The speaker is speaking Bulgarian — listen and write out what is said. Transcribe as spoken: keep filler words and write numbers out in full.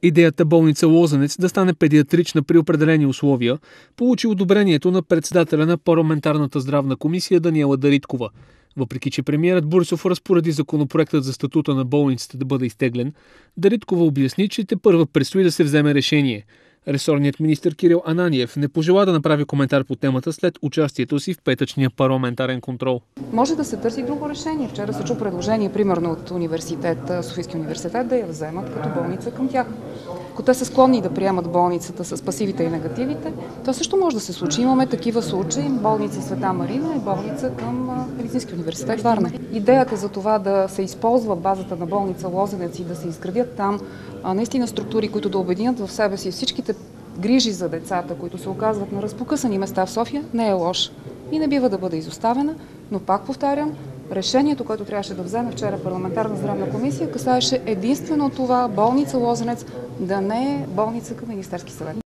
Идеята болница Лозенец да стане педиатрична при определени условия получи одобрението на председателя на парламентарната здравна комисия Даниела Дариткова. Въпреки че премиерът Борисов разпореди законопроектът за статута на болницата да бъде изтеглен, Дариткова обясни, че тепърва предстои да се вземе решение. Ресорният министър Кирил Ананиев не пожела да направи коментар по темата след участието си в петъчния парламентарен контрол. Може да се търси друго решение. Вчера се чу предложение, примерно от университет, Софийски университет, да я вземат като болница към тях. Ако те са склонни да приемат болницата с пасивите и негативите, то също може да се случи. Имаме такива случаи. Болница Света Марина и болница към Медицински университет Варна. Идеята за това да се използва базата на болница Лозенец и да се изградят там наистина структури, които да обединят в себе си всичките грижи за децата, които се оказват на разпокъсани места в София, не е лош и не бива да бъде изоставена, но пак повтарям, решението, което трябваше да вземе вчера парламентарна здравна комисия, касаеше единствено това болница Лозенец да не е болница към Министерски съвет.